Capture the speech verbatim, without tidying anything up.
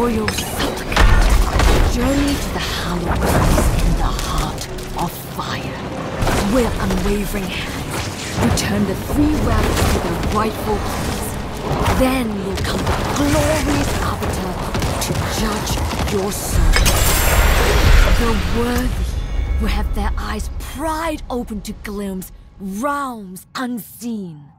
royal supplicant, journey to the hallowed place in the heart of fire, where unwavering hands return the three realms to their rightful place. Then will come the glorious arbiter to judge your soul. The worthy will have their eyes pried open to Gloom's realms unseen.